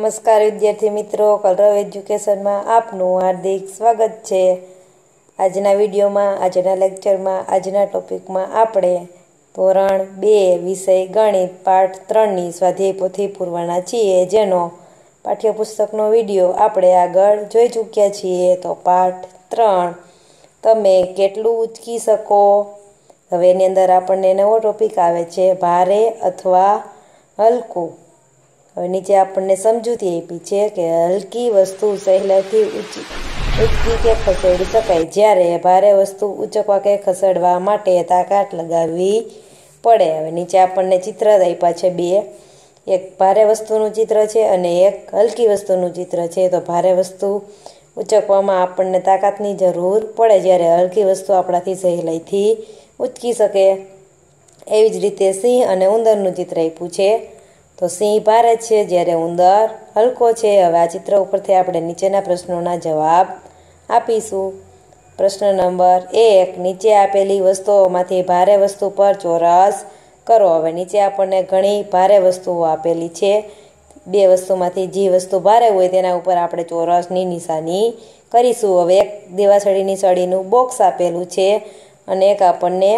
નમસ્કાર વિદ્યાર્થી મિત્રો, કલરવ એજ્યુકેશનમાં આપનું હાર્દિક સ્વાગત છે। આજના વિડીયોમાં, આજના લેક્ચરમાં, આજના ટોપિકમાં આપણે ધોરણ 2 વિષય ગણિત પાઠ 3ની સ્વાધ્યાય પોથી પૂરવાના છીએ, જેનો પાઠ્યપુસ્તકનો વિડીયો આપણે આગળ જોઈ ચૂક્યા છીએ। તો પાઠ 3 તમે કેટલું ઉંચકી શકો। હવે એની અંદર આપણને નવો ટોપિક આવે છે, ભારે અથવા હલકું। હવે નીચે આપણને સમજૂતી આપી છે કે હલકી વસ્તુ સહેલાઈથી ઉંચકી કે ખસેડી શકાય, જ્યારે ભારે વસ્તુ ઉંચકવા કે ખસેડવા માટે તાકાત લગાવવી પડે। હવે નીચે આપણને ચિત્ર આપ્યા છે બે, એક ભારે વસ્તુનું ચિત્ર છે અને એક હલકી વસ્તુનું ચિત્ર છે। તો ભારે વસ્તુ ઉંચકવામાં આપણને તાકાતની જરૂર પડે, જ્યારે હલકી વસ્તુ આપણાથી સહેલાઈથી ઉંચકી શકે। એવી જ રીતે સિંહ અને ઉંદરનું ચિત્ર આપ્યું છે। તો સિંહ ભારે છે જ્યારે ઉંદર હલકો છે। હવે આ ચિત્ર ઉપરથી આપણે નીચેના પ્રશ્નોના જવાબ આપીશું। પ્રશ્ન નંબર 1, નીચે આપેલી વસ્તુઓમાંથી ભારે વસ્તુ પર ચોરસ કરો। હવે નીચે આપણને ઘણી ભારે વસ્તુઓ આપેલી છે, બે વસ્તુમાંથી જે વસ્તુ ભારે હોય તેના ઉપર આપણે ચોરસની નિશાની કરીશું। હવે એક દીવાસળીની સળીનું બોક્સ આપેલું છે અને એક આપણને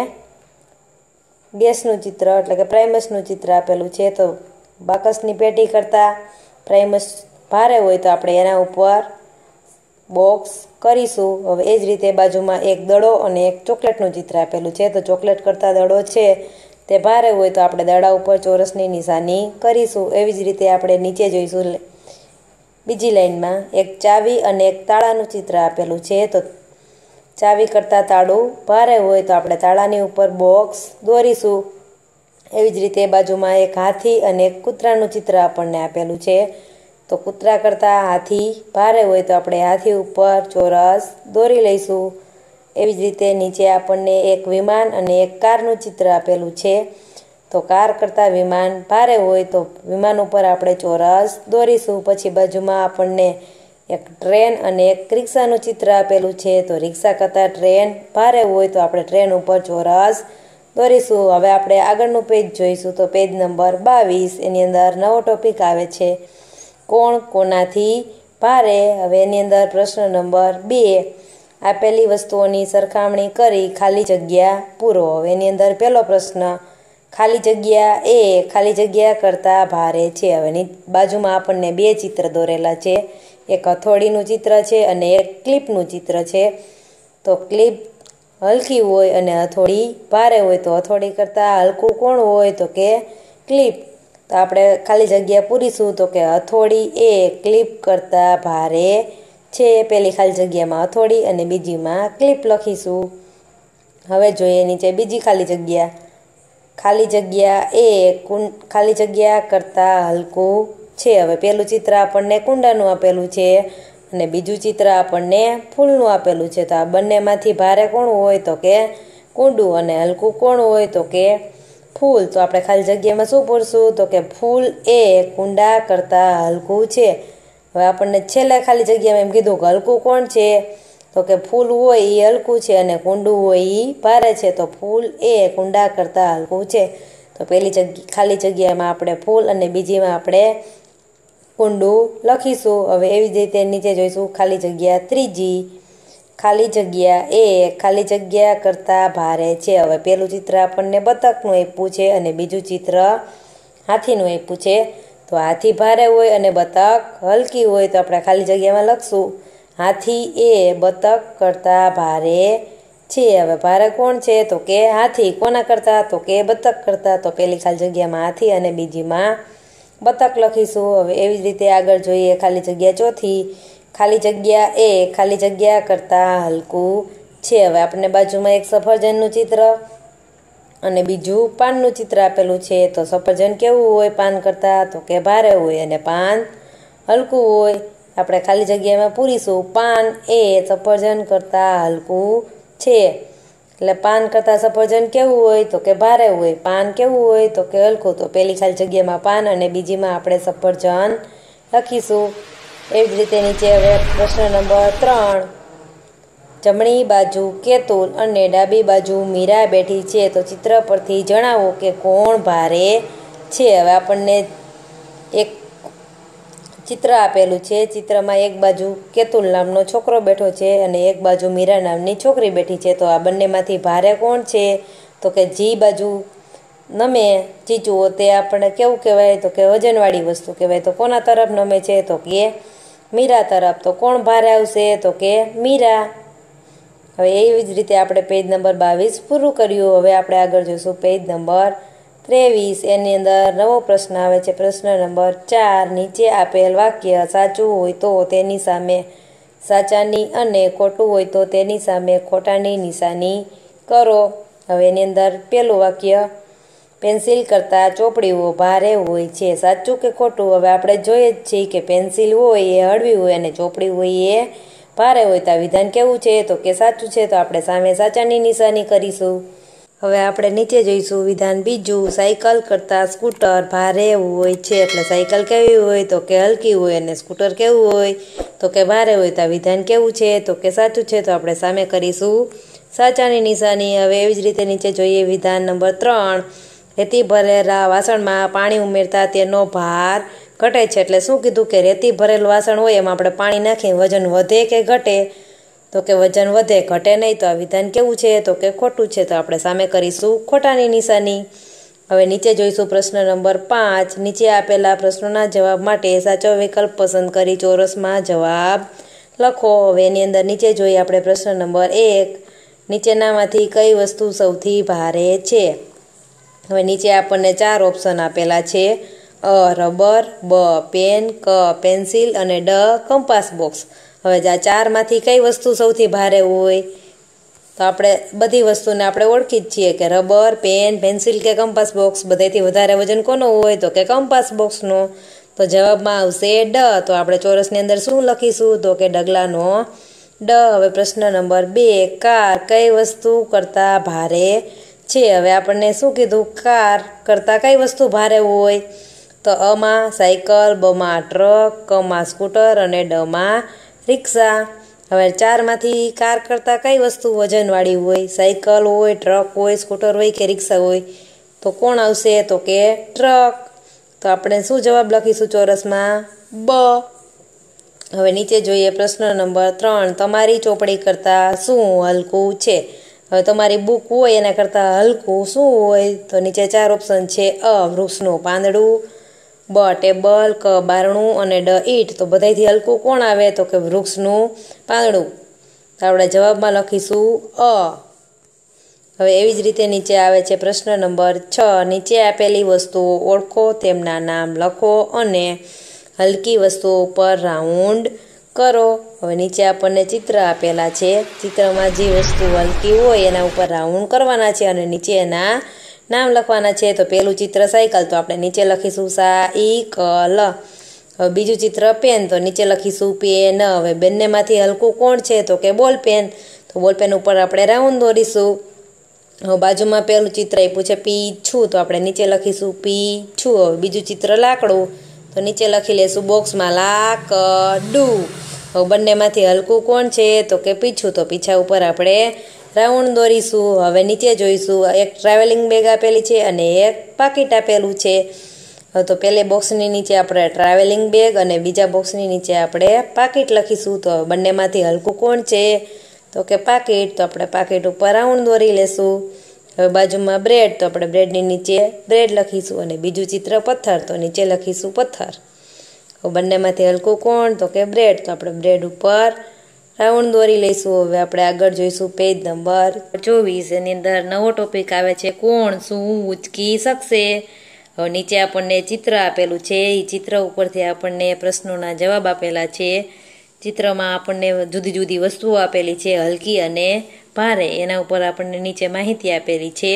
ગેસનું ચિત્ર એટલે કે પ્રાઇમસનું ચિત્ર આપેલું છે। તો બાકસની પેટી કરતાં પ્રાઇમસ ભારે હોય તો આપણે એના ઉપર બોક્સ કરીશું। હવે એ જ રીતે બાજુમાં એક દડો અને એક ચોકલેટનું ચિત્ર આપેલું છે। તો ચોકલેટ કરતાં દડો છે તે ભારે હોય તો આપણે દડા ઉપર ચોરસની નિશાની કરીશું। એવી જ રીતે આપણે નીચે જોઈશું, બીજી લાઈનમાં એક ચાવી અને એક તાળાનું ચિત્ર આપેલું છે। તો ચાવી કરતાં તાળું ભારે હોય તો આપણે તાળાની ઉપર બોક્સ દોરીશું। એવી જ રીતે બાજુમાં એક હાથી અને એક કૂતરાનું ચિત્ર આપણને આપેલું છે। તો કૂતરા કરતાં હાથી ભારે હોય તો આપણે હાથી ઉપર ચોરસ દોરી લઈશું। એવી જ રીતે નીચે આપણને એક વિમાન અને એક કારનું ચિત્ર આપેલું છે। તો કાર કરતાં વિમાન ભારે હોય તો વિમાન ઉપર આપણે ચોરસ દોરીશું। પછી બાજુમાં આપણને એક ટ્રેન અને એક રિક્ષાનું ચિત્ર આપેલું છે। તો રિક્ષા કરતાં ટ્રેન ભારે હોય તો આપણે ટ્રેન ઉપર ચોરસ દોરીશું। હવે આપણે આગળનું પેજ જોઈશું, તો પેજ નંબર 22, એની અંદર નવો ટોપિક આવે છે, કોણ કોનાથી ભારે। હવે એની અંદર પ્રશ્ન નંબર 2, આપેલી વસ્તુઓની સરખામણી કરી ખાલી જગ્યા પૂરો। હવે એની અંદર પહેલો પ્રશ્ન, ખાલી જગ્યા એ ખાલી જગ્યા કરતાં ભારે છે। હવે બાજુમાં આપણને બે ચિત્ર દોરેલા છે, એક હથોડીનું ચિત્ર છે અને એક ક્લિપનું ચિત્ર છે। તો ક્લિપ હલકી હોય અને હથોડી ભારે હોય તો હથોડી કરતાં હલકું કોણ હોય તો કે ક્લિપ। તો આપણે ખાલી જગ્યા પૂરીશું, તો કે હથોડી એ ક્લિપ કરતાં ભારે છે। પહેલી ખાલી જગ્યામાં હથોડી અને બીજીમાં ક્લિપ લખીશું। હવે જોઈએ નીચે બીજી ખાલી જગ્યા, ખાલી જગ્યા એ ખાલી જગ્યા કરતાં હલકું છે। હવે પહેલું ચિત્ર આપણને કુંડાનું આપેલું છે અને બીજું ચિત્ર આપણને ફૂલનું આપેલું છે। તો આ બંનેમાંથી ભારે કોણ હોય તો કે કુંડું અને હલકું કોણ હોય તો કે ફૂલ। તો આપણે ખાલી જગ્યામાં શું પૂરશું, તો કે ફૂલ એ કુંડા કરતાં હલકું છે। હવે આપણને છેલ્લે ખાલી જગ્યામાં એમ કીધું કે હલકું કોણ છે, તો કે ફૂલ હોય એ હલકું છે અને કુંડું હોય એ ભારે છે। તો ફૂલ એ કુંડા કરતાં હલકું છે। તો પહેલી ખાલી જગ્યામાં આપણે ફૂલ અને બીજીમાં આપણે કુંડું લખીશું। હવે એવી જ રીતે નીચે જોઈશું ખાલી જગ્યા ત્રીજી, ખાલી જગ્યા એ ખાલી જગ્યા કરતાં ભારે છે। હવે પહેલું ચિત્ર આપણને બતકનું આપ્યું છે અને બીજું ચિત્ર હાથીનું આપ્યું છે। તો હાથી ભારે હોય અને બતક હલકી હોય તો આપણે ખાલી જગ્યામાં લખશું, હાથી એ બતક કરતાં ભારે છે। હવે ભારે કોણ છે તો કે હાથી, કોના કરતાં તો કે બતક કરતાં। તો પહેલી ખાલી જગ્યામાં હાથી અને બીજીમાં બતક લખીશું। હવે એવી જ રીતે આગળ જોઈએ ખાલી જગ્યા ચોથી, ખાલી જગ્યા એ ખાલી જગ્યા કરતાં હલકું છે। હવે આપણને બાજુમાં એક સફરજનનું ચિત્ર અને બીજું પાનનું ચિત્ર આપેલું છે। તો સફરજન કેવું હોય પાન કરતાં, તો કે ભારે હોય અને પાન હલકું હોય। આપણે ખાલી જગ્યામાં પૂરીશું, પાન એ સફરજન કરતાં હલકું છે। એટલે પાન કરતાં સફરજન કેવું હોય તો કે ભારે હોય, પાન કેવું હોય તો કે હલકું। તો પહેલી ખાલી જગ્યામાં પાન અને બીજીમાં આપણે સફરજન લખીશું। એવી જ રીતે નીચે હવે પ્રશ્ન નંબર 3, જમણી બાજુ કેતુલ અને ડાબી બાજુ મીરા બેઠી છે। તો ચિત્ર પરથી જણાવો કે કોણ ભારે છે। હવે આપણને એક ચિત્ર આપેલું છે। ચિત્રમાં એક બાજુ કેતુલ નામનો છોકરો બેઠો છે અને એક બાજુ મીરા નામની છોકરી બેઠી છે। તો આ બંનેમાંથી ભારે કોણ છે? તો કે જી બાજુ નમે ચીચુઓ તે આપણે કેવું કહેવાય? તો કે વજનવાળી વસ્તુ કહેવાય। તો કોના તરફ નમે છે? તો કે મીરા તરફ। તો કોણ ભારે આવશે? તો કે મીરા। હવે એવી જ રીતે આપણે પેજ નંબર 22 પૂરું કર્યું। હવે આપણે આગળ જોઈશું પેજ નંબર 23। એની અંદર નવો પ્રશ્ન આવે છે, પ્રશ્ન નંબર 4। નીચે આપેલ વાક્ય સાચું હોય તો તેની સામે સાચાની અને ખોટું હોય તો તેની સામે ખોટાની નિશાની કરો। હવે એની અંદર પહેલું વાક્ય, પેન્સિલ કરતાં ચોપડીઓ ભારે હોય છે, સાચું કે ખોટું? હવે આપણે જોઈએ જ છીએ કે પેન્સિલ હોય એ હળવી હોય અને ચોપડી હોય એ ભારે હોય। તો આ વિધાન કેવું છે? તો કે સાચું છે। તો આપણે સામે સાચાની નિશાની કરીશું। હવે આપણે નીચે જોઈશું વિધાન બીજું, સાયકલ કરતાં સ્કૂટર ભારે હોય છે, એટલે સાયકલ કેવી હોય? તો કે હલકી હોય અને સ્કૂટર કેવું હોય? તો કે ભારે હોય। તો આ વિધાન કેવું છે? તો કે સાચું છે। તો આપણે સામે કરીશું સાચાની નિશાની। હવે એવી જ રીતે નીચે જોઈએ વિધાન નંબર 3, રેતી ભરેલા વાસણમાં પાણી ઉમેરતા તેનો ભાર ઘટે છે, એટલે શું કીધું? કે રેતી ભરેલું વાસણ હોય એમાં આપણે પાણી નાખીએ વજન વધે કે ઘટે? તો કે વજન વધે, ઘટે નહીં। તો આ વિધાન કેવું છે? તો કે ખોટું છે। તો આપણે સામે કરીશું ખોટાની નિશાની। હવે નીચે જોઈશું પ્રશ્ન નંબર 5। નીચે આપેલા પ્રશ્નોના જવાબ માટે સાચો વિકલ્પ પસંદ કરી ચોરસમાં જવાબ લખો। હવે એની અંદર નીચે જોઈએ આપણે પ્રશ્ન નંબર 1, નીચેનામાંથી કઈ વસ્તુ સૌથી ભારે છે? હવે નીચે આપણને 4 ઓપ્શન આપેલા છે, અ રબર, બ પેન, ક પેન્સિલ અને ડ કંપાસ બોક્સ। હવે આ 4માંથી કઈ વસ્તુ સૌથી ભારે હોય? તો આપણે બધી વસ્તુને આપણે ઓળખી જ છીએ કે રબર, પેન, પેન્સિલ કે કંપાસ બોક્સ, બધાથી વધારે વજન કોનો હોય? તો કે કંપાસ બોક્સનો। તો જવાબમાં આવશે ડ। તો આપણે ચોરસની અંદર શું લખીશું? તો કે ડગલાનો ડ। હવે પ્રશ્ન નંબર 2, કાર કઈ વસ્તુ કરતાં ભારે છે? હવે આપણને શું કીધું? કાર કરતાં કઈ વસ્તુ ભારે હોય? તો અમાં સાયકલ, બમાં ટ્રક, કમાં સ્કૂટર અને ડમાં રિક્ષા। હવે 4માંથી કાર કરતાં કઈ વસ્તુ વજનવાળી હોય? સાયકલ હોય, ટ્રક હોય, સ્કૂટર હોય કે રિક્ષા હોય? તો કોણ આવશે? તો કે ટ્રક। તો આપણે શું જવાબ લખીશું ચોરસમાં? બ। હવે નીચે જોઈએ પ્રશ્ન નંબર 3, તમારી ચોપડી કરતાં શું હલકું છે? હવે તમારી બુક હોય એના કરતાં હલકું શું હોય? તો નીચે 4 ઓપ્શન છે, અ વૃક્ષનું પાંદડું, બ ટેબલ, ક બારણું અને ડ ઈંટ। તો બધાથી હલકું કોણ આવે? તો કે વૃક્ષનું પાંદડું। તો આપણે જવાબમાં લખીશું અ। હવે એવી જ રીતે નીચે આવે છે પ્રશ્ન નંબર 6, નીચે આપેલી વસ્તુઓ ઓળખો, તેમના નામ લખો અને હલકી વસ્તુઓ પર રાઉન્ડ કરો। હવે નીચે આપણને ચિત્ર આપેલા છે, ચિત્રમાં જે વસ્તુ હલકી હોય એના ઉપર રાઉન્ડ કરવાના છે અને નીચે એના નામ લખવાના છે। તો પહેલું ચિત્ર સાયકલ, તો આપણે નીચે લખીશું સાયકલ। હવે બીજું ચિત્ર પેન, તો નીચે લખીશું પેન। હવે બંનેમાંથી હલકું કોણ છે? તો કે બોલ પેન, તો બોલ પેન ઉપર આપણે રાઉન્ડ દોરીશું। હવે બાજુમાં પહેલું ચિત્ર આપ્યું છે પીછું, તો આપણે નીચે લખીશું પીછું। હવે બીજું ચિત્ર લાકડું, તો નીચે લખી લેશું બોક્સમાં લાકડું। હવે બંનેમાંથી હલકું કોણ છે? તો કે પીછું, તો પીછા ઉપર આપણે રાઉન્ડ દોરીશું। હવે નીચે જોઈશું, એક ટ્રાવેલિંગ બેગ આપેલી છે અને એક પાકીટ આપેલું છે। તો પહેલે બોક્સની નીચે આપણે ટ્રાવેલિંગ બેગ અને બીજા બોક્સની નીચે આપણે પાકીટ લખીશું। તો બંનેમાંથી હલકું કોણ છે? તો કે પાકીટ, તો આપણે પાકીટ ઉપર રાઉન્ડ દોરી લેશું। હવે બાજુમાં બ્રેડ, તો આપણે બ્રેડની નીચે બ્રેડ લખીશું અને બીજું ચિત્ર પથ્થર, તો નીચે લખીશું પથ્થર। હવે બંનેમાંથી હલકું કોણ? તો કે બ્રેડ, તો આપણે બ્રેડ ઉપર રાઉન્ડ દોરી લઈશું। હવે આપણે આગળ જોઈશું પેજ નંબર 24। એની અંદર નવો ટોપિક આવે છે, કોણ શું ઉચકી શકશે? હવે નીચે આપણને ચિત્ર આપેલું છે, એ ચિત્ર ઉપરથી આપણને પ્રશ્નોના જવાબ આપેલા છે। ચિત્રમાં આપણને જુદી જુદી વસ્તુઓ આપેલી છે, હલકી અને ભારે, એના ઉપર આપણને નીચે માહિતી આપેલી છે।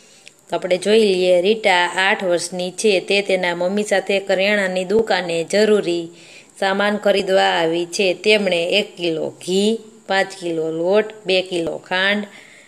તો આપણે જોઈ લઈએ, રીટા 8 વર્ષની છે, તે તેના મમ્મી સાથે કરિયાણાની દુકાને જરૂરી સામાન ખરીદવા આવી છે। તેમણે 1 કિલો ઘી, 5 કિલો લોટ, 2 કિલો ખાંડ,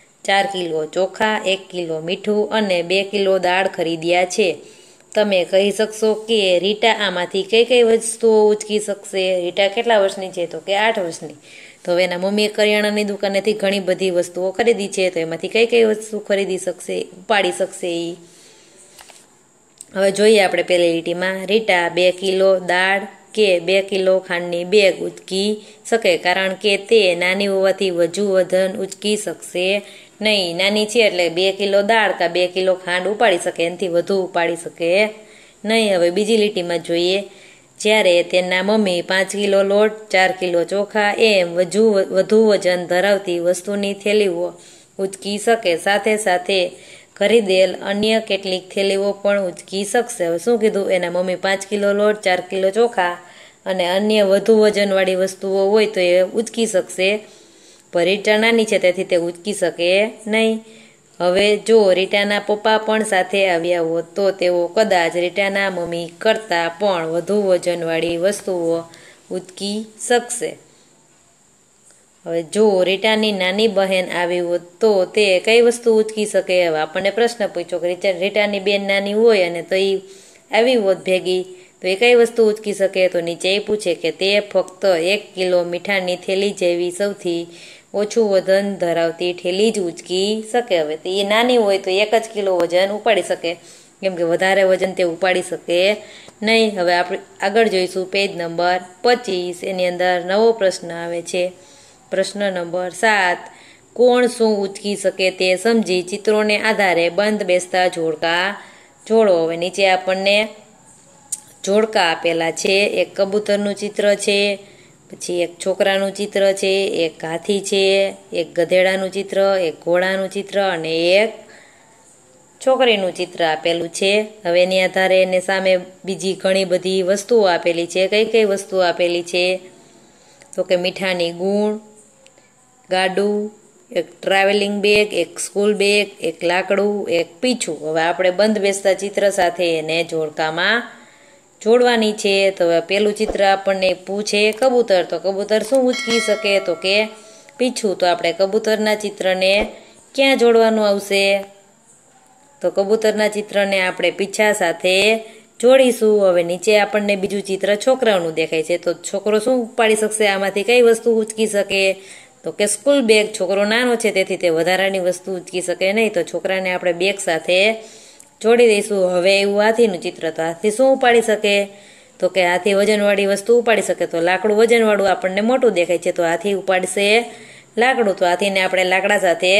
4 કિલો ચોખા, 1 કિલો મીઠું અને 2 કિલો દાળ ખરીદ્યા છે। તમે કહી શકશો કે રીટા આમાંથી કઈ કઈ વસ્તુઓ ઉચકી શકશે? રીટા કેટલા વર્ષની છે? તો કે 8 વર્ષની। તો હવે એના મમ્મીએ કરિયાણાની દુકાનેથી ઘણી બધી વસ્તુઓ ખરીદી છે, તો એમાંથી કઈ કઈ વસ્તુ ખરીદી શકશે, ઉપાડી શકશે એ? હવે જોઈએ આપણે પહેલી લીટીમાં, રીટા 2 કિલો દાળ, કે 2 કિલો ખાંડની બેગ ઉચકી શકે, કારણ કે તે નાની હોવાથી વધુ વજન ઉચકી શકશે નહીં. નાની છે એટલે 2 કિલો દાળ કે 2 કિલો ખાંડ ઉપાડી શકે, એનાથી વધુ ઉપાડી શકે નહીં. હવે બીજી લીટીમાં જોઈએ, જ્યારે તેના મમ્મી 5 કિલો લોટ, 4 કિલો ચોખા એમ વધુ વજન ધરાવતી વસ્તુની થેલીઓ ઉચકી શકે, સાથે સાથે ખરીદેલ અન્ય કેટલીક થેલીઓ પણ ઉચકી શકશે. હવે શું કીધું? એના મમ્મી 5 કિલો લોટ, 4 કિલો ચોખા અને અન્ય વધુ વજનવાળી વસ્તુઓ હોય તો એ ઉચકી શકશે, પણ રીટા નાની છે તેથી તે ઉચકી શકે નહીં. હવે જો રીટાના પપ્પા પણ સાથે આવ્યા હોત તો તેઓ કદાચ રીટાના મમ્મી કરતાં પણ વધુ વજનવાળી વસ્તુઓ ઉચકી શકશે. હવે જો રીટાની નાની બહેન આવી હોત તો તે કઈ વસ્તુ ઉચકી શકે? હવે આપણને પ્રશ્ન પૂછ્યો કે રીટાની બેન નાની હોય અને તો એ આવી હોત ભેગી તો એ કઈ વસ્તુ ઉચકી શકે? તો નીચે એ પૂછે કે તે ફક્ત 1 કિલો મીઠાની થેલી જેવી સૌથી ઓછું વજન ધરાવતી થેલી જ ઉચકી શકે. હવે તો એ નાની હોય તો 1 જ કિલો વજન ઉપાડી શકે, કેમ કે વધારે વજન તે ઉપાડી શકે નહીં. હવે આપણે આગળ જોઈશું પેજ નંબર 25. એની અંદર નવો પ્રશ્ન આવે છે, પ્રશ્ન નંબર 7. કોણ શું ઉચકી શકે તે સમજી ચિત્રોને આધારે બંધ બેસતા જોડકા જોડો. હવે નીચે આપણને જોડકા આપેલા છે. એક કબૂતરનું ચિત્ર છે, પછી એક છોકરાનું ચિત્ર છે, એક હાથી છે, એક ગધેડાનું ચિત્ર, એક ઘોડાનું ચિત્ર અને એક છોકરીનું ચિત્ર આપેલું છે. હવે એની આધારે એને સામે બીજી ઘણી બધી વસ્તુઓ આપેલી છે. કઈ કઈ વસ્તુઓ આપેલી છે? તો કે મીઠાની ગુણ, ગાડું, એક ટ્રાવેલિંગ બેગ, એક સ્કૂલ બેગ, એક લાકડું, એક પીછું. હવે આપણે બંધ બેસતા ચિત્ર સાથે એને જોડકામાં જોડવાની છે. તો પેલું ચિત્ર આપણને પૂછે કબૂતર, તો કબૂતર શું ઉચકી શકે? તો કે પીછું. તો આપણે કબૂતરના ચિત્રને ક્યાં જોડવાનું આવશે? તો કબૂતરના ચિત્રને આપણે પીછા સાથે જોડીશું. હવે નીચે આપણને બીજું ચિત્ર છોકરાનું દેખાય છે, તો છોકરો શું ઉપાડી શકશે? આમાંથી કઈ વસ્તુ ઉચકી શકે? તો કે સ્કૂલ બેગ. છોકરો નાનો છે તેથી તે વધારાની વસ્તુ ઉચકી શકે નહીં, તો છોકરાને આપણે બેગ સાથે જોડી દઈશું. હવે એવું હાથીનું ચિત્ર, તો હાથી શું ઉપાડી શકે? તો કે હાથી વજનવાળી વસ્તુ ઉપાડી શકે. તો લાકડું વજનવાળું આપણને મોટું દેખાય છે, તો હાથી ઉપાડશે લાકડું, તો હાથીને આપણે લાકડા સાથે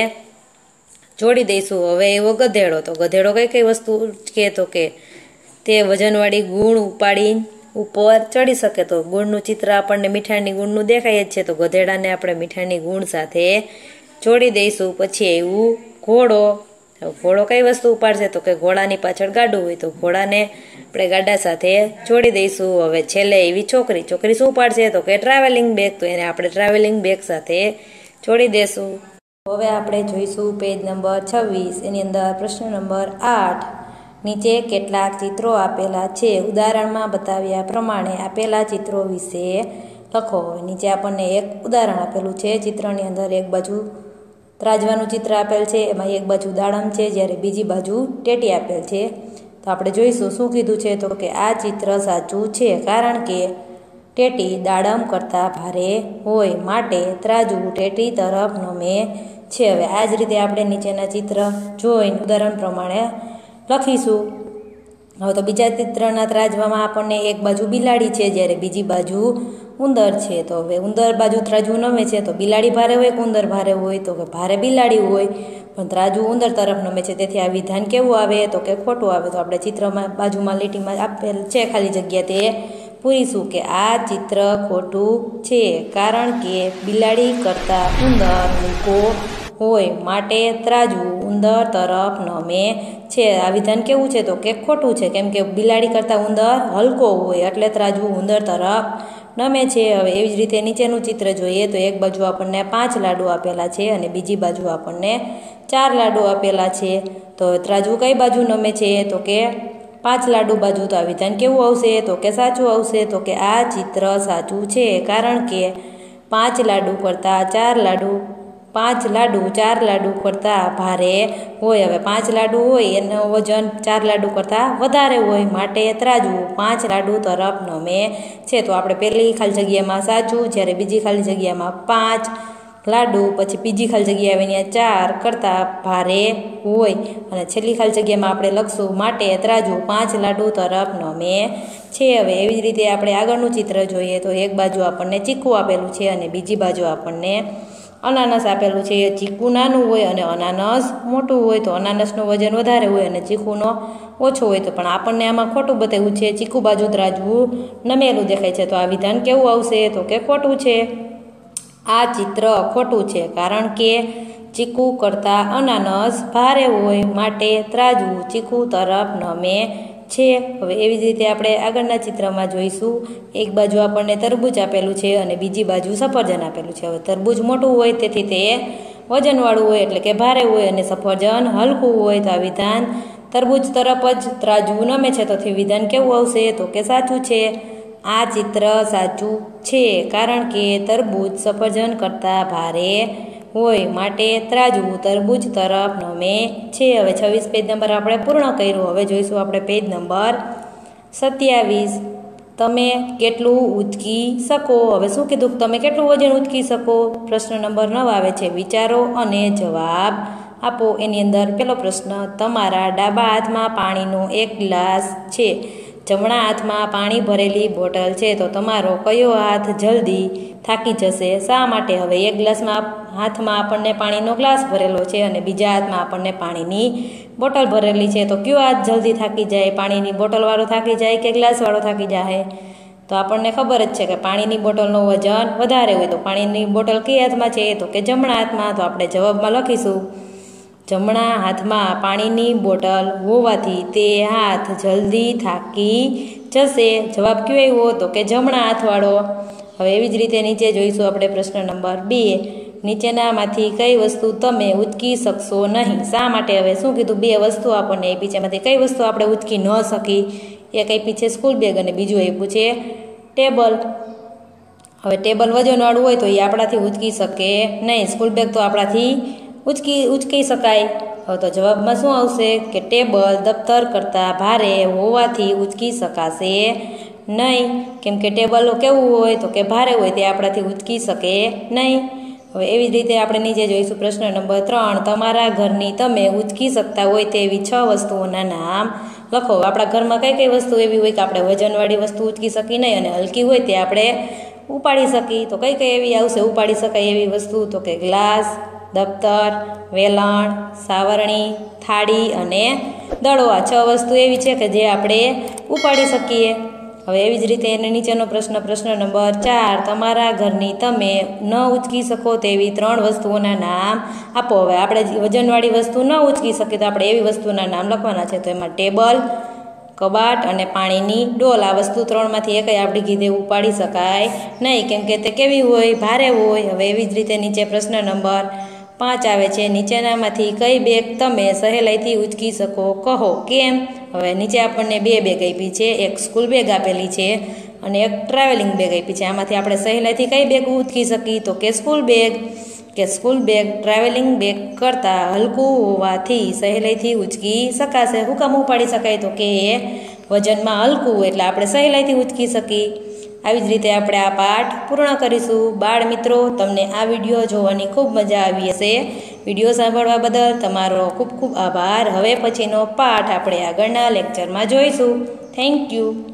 જોડી દઈશું. હવે એવો ગધેડો, તો ગધેડો કઈ કઈ વસ્તુ ઉચકે? તો કે તે વજનવાળી ગુણ ઉપાડી ઉપર ચડી શકે. તો ગુણનું ચિત્ર આપણને મીઠાની ગુણનું દેખાય જ છે, તો ગધેડાને આપણે મીઠાની ગુણ સાથે જોડી દઈશું. પછી એવું ઘોડો, ઘોડો કઈ વસ્તુ ઉપાડશે? તો કે ઘોડાની પાછળ ગાડું હોય, તો ઘોડાને આપણે ગાડા સાથે જોડી દઈશું. હવે છેલ્લે એવી છોકરી, છોકરી શું ઉપાડશે? તો કે ટ્રાવેલિંગ બેગ, તો એને આપણે ટ્રાવેલિંગ બેગ સાથે જોડી દઈશું. હવે આપણે જોઈશું પેજ નંબર 26. એની અંદર પ્રશ્ન નંબર 8. નીચે કેટલાક ચિત્રો આપેલા છે, ઉદાહરણમાં બતાવ્યા પ્રમાણે આપેલા ચિત્રો વિશે લખો. નીચે આપણને એક ઉદાહરણ આપેલું છે. ચિત્રની અંદર એક બાજુ ત્રાજવાનું ચિત્ર આપેલ છે, એમાં એક બાજુ દાડમ છે, જ્યારે બીજી બાજુ ટેટી આપેલ છે. તો આપણે જોઈશું શું કીધું છે. તો કે આ ચિત્ર સાચું છે, કારણ કે ટેટી દાડમ કરતાં ભારે હોય, માટે ત્રાજુ ટેટી તરફ નમે છે. હવે આ જ રીતે આપણે નીચેના ચિત્ર જોઈને ઉદાહરણ પ્રમાણે લખીશું. હવે તો બીજા ચિત્રના ત્રાજવામાં આપણને એક બાજુ બિલાડી છે, જ્યારે બીજી બાજુ ઉંદર છે. તો હવે ઉંદર બાજુ ત્રાજુ નમે છે, તો બિલાડી ભારે હોય કે ઉંદર ભારે હોય? તો કે ભારે બિલાડી હોય, પણ ત્રાજુ ઉંદર તરફ નમે છે, તેથી આ વિધાન કેવું આવે? તો કે ખોટું આવે. તો આપણે ચિત્રમાં બાજુમાં લીટીમાં આપેલ છે ખાલી જગ્યા, તે પૂરીશું કે આ ચિત્ર ખોટું છે, કારણ કે બિલાડી કરતાં ઉંદર હલકો હોય, માટે ત્રાજુ ઉંદર તરફ નમે છે. આ વિધાન કેવું છે? તો કે ખોટું છે, કેમ કે બિલાડી કરતાં ઉંદર હલકો હોય એટલે ત્રાજુ ઉંદર તરફ નમે છે. હવે એવી જ રીતે નીચેનું ચિત્ર જોઈએ, તો એક બાજુ આપણને 5 લાડુ આપેલા છે અને બીજી બાજુ આપણને 4 લાડુ આપેલા છે. તો ત્રાજુ કઈ બાજુ નમે છે? તો કે 5 લાડુ બાજુ. તો આ વિધાન કેવું આવશે? તો કે સાચું આવશે. તો કે આ ચિત્ર સાચું છે, કારણ કે 5 લાડુ કરતાં 4 લાડુ કરતાં ભારે હોય. હવે 5 લાડુ હોય એનું વજન 4 લાડુ કરતાં વધારે હોય, માટે ત્રાજુ 5 લાડુ તરફ નમે છે. તો આપણે પહેલી ખાલી જગ્યામાં સાચું, જ્યારે બીજી ખાલી જગ્યામાં 5, લાડુ, પછી બીજી ખાલી જગ્યા આવે ત્યાં 4 કરતાં ભારે હોય અને છેલ્લી ખાલી જગ્યામાં આપણે લખશું માટે ત્રાજુ 5 લાડુ તરફ નમે છે। હવે એવી જ રીતે આપણે આગળનું ચિત્ર જોઈએ તો એક બાજુ આપણને ચીકુ આપેલું છે અને બીજી બાજુ આપણને અનાનસ આપેલું છે। ચીકુ નાનું હોય અને અનાનસ મોટું હોય તો અનાનસનું વજન વધારે હોય અને ચીકુનો ઓછો હોય તો પણ આપણને આમાં ખોટું બતાવ્યું છે। ચીકુ બાજુ ત્રાજવું નમેલું દેખાય છે તો આ વિધાન કેવું આવશે તો કે ખોટું છે। આ ચિત્ર ખોટું છે કારણ કે ચીકુ કરતાં અનાનસ ભારે હોય માટે ત્રાજવું ચીકુ તરફ નમે છે। હવે એવી જ રીતે આપણે આગળના ચિત્રમાં જોઈશું એક બાજુ આપણને તરબૂચ આપેલું છે અને બીજી બાજુ સફરજન આપેલું છે। હવે તરબૂચ મોટું હોય તેથી તે વજનવાળું હોય એટલે કે ભારે હોય અને સફરજન હલકું હોય તો આ વિધાન તરબૂચ તરફ જ ત્રાજવું નમે છે તો વિધાન કેવું આવશે તો કે સાચું છે। આ ચિત્ર સાચું છે કારણ કે તરબૂચ સફરજન કરતાં ભારે હોય માટે ત્રાજવું તરબૂચ તરફ નમે છે। હવે 26 પેજ નંબર આપણે પૂર્ણ કર્યું। હવે જોઈશું આપણે પેજ નંબર 27। તમે કેટલું ઉંચકી શકો। હવે શું કીધું તમે કેટલું વજન ઉંચકી શકો? પ્રશ્ન નંબર 9 આવે છે વિચારો અને જવાબ આપો। એની અંદર પહેલો પ્રશ્ન તમારા ડાબા હાથમાં પાણીનો એક ગ્લાસ છે, જમણા હાથમાં પાણી ભરેલી બોટલ છે તો તમારો કયો હાથ જલ્દી થાકી જશે? શા માટે? હવે એક ગ્લાસમાં હાથમાં આપણને પાણીનો ગ્લાસ ભરેલો છે અને બીજા હાથમાં આપણને પાણીની બોટલ ભરેલી છે તો કયો હાથ જલ્દી થાકી જાય? પાણીની બોટલવાળો થાકી જાય કે ગ્લાસવાળો થાકી જાય? તો આપણને ખબર જ છે કે પાણીની બોટલનું વજન વધારે હોય તો પાણીની બોટલ કઈ હાથમાં છે તો કે જમણા હાથમાં। તો આપણે જવાબમાં લખીશું જમણા હાથમાં પાણીની બોટલ હોવાથી તે હાથ જલ્દી થાકી જશે। જવાબ કયો આવ્યો તો કે જમણા હાથવાળો। હવે એવી જ રીતે નીચે જોઈશું આપણે પ્રશ્ન નંબર 2 નીચેનામાંથી કઈ વસ્તુ તમે ઉંચકી શકશો નહીં? શા માટે? હવે શું કીધું? 2 વસ્તુ આપણને આપી છે એમાંથી કઈ વસ્તુ આપણે ઉંચકી ન શકી? એક આપી છે સ્કૂલ બેગ અને બીજું આપ્યું છે ટેબલ। હવે ટેબલ વજનવાળું હોય તો એ આપણાથી ઉંચકી શકે નહીં, સ્કૂલ બેગ તો આપણાથી ઉંચકી શકાય। હવે તો જવાબમાં શું આવશે કે ટેબલ દફતર કરતાં ભારે હોવાથી ઉંચકી શકાશે નહીં, કેમ કે ટેબલ કેવું હોય તો કે ભારે હોય તે આપણાથી ઉંચકી શકે નહીં। હવે એવી જ રીતે આપણે નીચે જોઈશું પ્રશ્ન નંબર 3 તમારા ઘરની તમે ઉંચકી શકતા હોય તેવી 6 વસ્તુઓના નામ લખો। આપણા ઘરમાં કઈ કઈ વસ્તુ એવી હોય કે આપણે વજનવાળી વસ્તુ ઉંચકી શકી નહીં અને હલકી હોય તે આપણે ઉપાડી શકી? તો કઈ કઈ એવી આવશે ઉપાડી શકાય એવી વસ્તુ તો કે ગ્લાસ, દફતર, વેલણ, સાવરણી, થાળી અને દડો। આ 6 વસ્તુ એવી છે કે જે આપણે ઉપાડી શકીએ। હવે એવી જ રીતે એને નીચેનો પ્રશ્ન નંબર 4 તમારા ઘરની તમે ન ઉંચકી શકો તેવી 3 વસ્તુઓના નામ આપો। હવે આપણે વજનવાળી વસ્તુ ન ઉંચકી શકીએ તો આપણે એવી વસ્તુના નામ લખવાના છે તો એમાં ટેબલ, કબાટ અને પાણીની ડોલ। આ વસ્તુ 3માંથી એકય આપણી કીધે ઉપાડી શકાય નહીં, કેમ કે તે કેવી હોય? ભારે હોય। હવે એવી જ રીતે નીચે પ્રશ્ન નંબર 5 આવે છે નીચેનામાંથી કઈ બેગ તમે સહેલાઈથી ઉંચકી શકો કહો કેમ? હવે નીચે આપણને 2 બેગ આપી છે, એક સ્કૂલ બેગ આપેલી છે અને એક ટ્રાવેલિંગ બેગ આપી છે। આમાંથી આપણે સહેલાઈથી કઈ બેગ ઉંચકી શકીએ તો કે સ્કૂલ બેગ, કે સ્કૂલ બેગ ટ્રાવેલિંગ બેગ કરતાં હલકું હોવાથી સહેલાઈથી ઉંચકી શકાશે। શું કામ ઉપાડી શકાય તો કે એ વજનમાં હલકું હોય એટલે આપણે સહેલાઈથી ઉંચકી શકીએ। આવી જ રીતે આપણે આ પાઠ પૂર્ણ કરીશું। બાળ મિત્રો, તમને આ વિડીયો જોવાની ખૂબ મજા આવી હશે। વિડીયો સાંભળવા બદલ તમારો ખૂબ ખૂબ આભાર। હવે પછીનો પાઠ આપણે આગળના લેક્ચરમાં જોઈશું। Thank you.